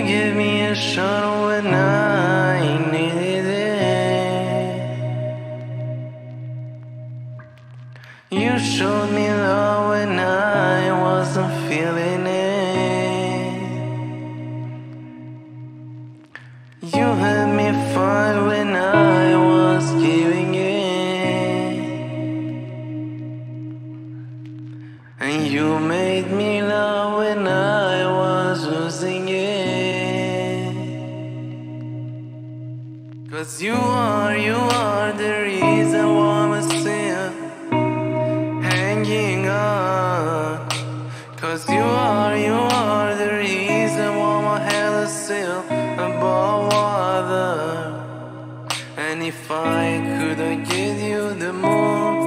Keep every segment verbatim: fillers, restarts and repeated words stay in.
gave me a shot when I needed it. You showed me love when I wasn't feeling it. You had me fight when I was giving it. And you made me love when I was losing it. 'Cause you are, you are the reason why I'm still hanging on. 'Cause you are, you are the reason why my head is still above water. And if I could give you the moon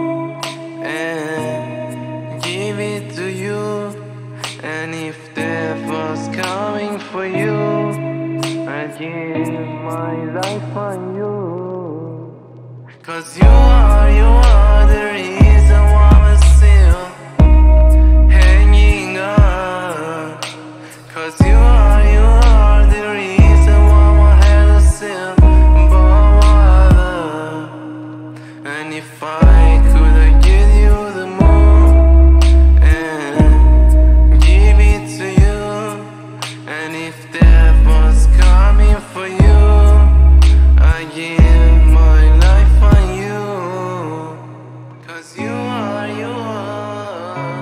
and give it to you, and if death was coming for you, I'd give my life on you. 'Cause you are, you are the reason why I'm still hanging on. 'Cause you are, you are the reason why my head is still above water. And if I could give you the moon and give it to you, and if death was coming for you, I'd give my life on you. 'Cause you are, you are,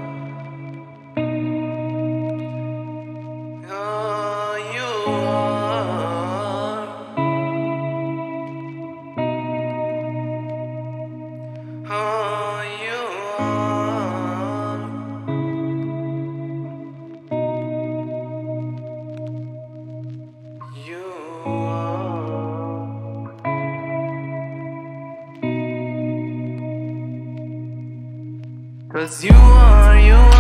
oh, you are, oh, you are, you are. 'Cause you are, you